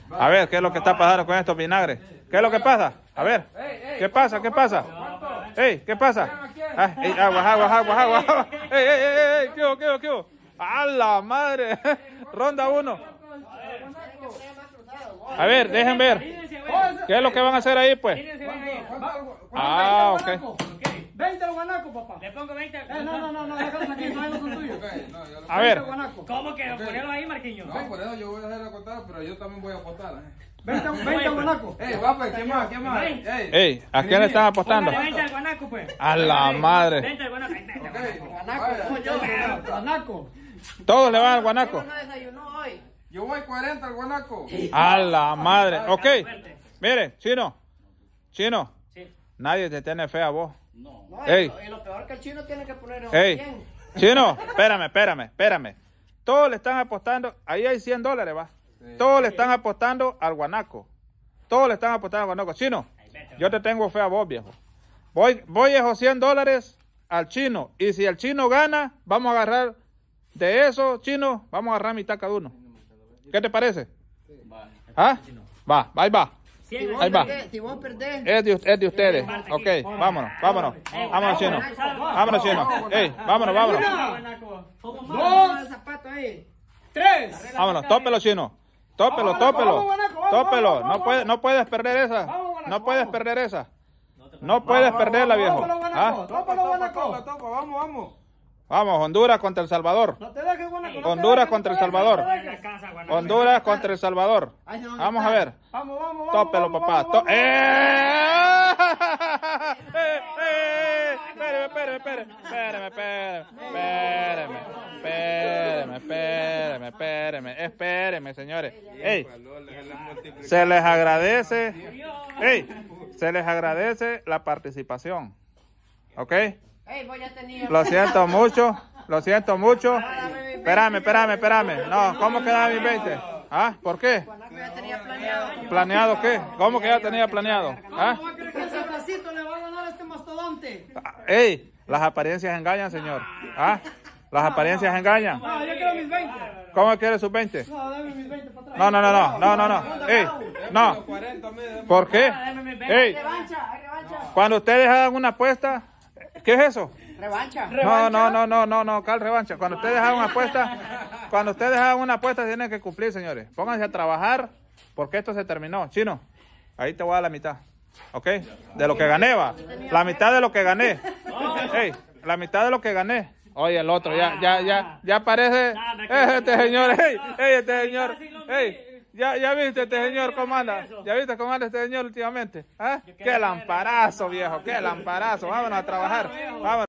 A ver, ¿qué es lo que está pasando con estos vinagres? ¿Qué es lo que pasa? A ver, ¿qué pasa? ¿Qué pasa? Ey, ¿qué pasa? Agua. Ey, ¿qué hubo? ¡A la madre! Ronda 1. A ver, dejen ver. ¿Qué es lo que van a hacer ahí, pues? Ah, ok. 20 los guanacos, papá. Le pongo 20. No, déjalos aquí, no son tuyos. A ver. ¿Cómo que? Ponelo ahí, Marquiño. No, por eso yo voy a dejar de contar, pero yo también voy a apostar. 20 guanacos. Guapa, ¿qué más? Ey, ¿a quién le están apostando? Póngale 20 al guanaco, pues. A la madre. 20 al guanaco. Guanaco. Todos le van al guanaco. No desayunó hoy. Yo voy 40 al guanaco. A la madre. Ok. Mire, Chino. Sí. Nadie te tiene fe a vos. No, Ey. y lo peor que el chino tiene que poner Ey. 100. Chino, espérame. Todos le están apostando. Ahí hay $100, va. Todos le están apostando al guanaco. Chino, yo te tengo fe a vos, viejo. Voy esos $100 al chino. Y si el chino gana, vamos a agarrar de eso, chino, vamos a agarrar mitad cada uno. ¿Qué te parece? ¿Ah? Va, ahí va. Ahí va. Si vos perdés. Es de ustedes. Ok, vámonos. Vámonos, chino. Ey, vámonos. 2, Zapato ahí. 3. Vámonos, tópelo, chino. Tópelo. No puedes perder esa. No puedes perderla, viejo. ¿Ah? Vamos. Vamos, Honduras contra El Salvador. No te dejes, guanaco. Honduras contra El Salvador. Vamos a ver. Vamos. Tópelo, papá. Espéreme, señores. Ey, se les agradece la participación. ¿Ok? Ey, vos ya tenías. Lo siento mucho. Espérame. No, ¿cómo quedan mis 20? ¿Ah? ¿Por qué? Guanaco ya tenía planeado. ¿Planeado qué? ¿Cómo que ya tenía planeado? ¿Ah? ¿Cómo va a creer que ese bracito le va a ganar a este mastodonte? Ey, las apariencias engañan, señor. ¿Ah? Las apariencias engañan. No, yo quiero mis 20. ¿Cómo quiere sus 20? No, dame mis 20 para atrás. No. Ey, no. ¿Por qué? Ey, Revancha. cuando ustedes hagan una apuesta, ¿qué es eso? Revancha. No, Cal, revancha. Cuando ustedes hagan una apuesta, tienen que cumplir, señores. Pónganse a trabajar, porque esto se terminó. Chino, ahí te voy a dar la mitad. ¿Ok? De lo que gané, va. La mitad de lo que gané. Ey, la mitad de lo que gané. Oye, el otro, ya parece. Este señor, este señor. Ya viste este señor cómo anda. ¿Ya viste cómo anda este señor últimamente? ¿Ah? Qué lamparazo, viejo, qué lamparazo. Vámonos a trabajar. Vámonos.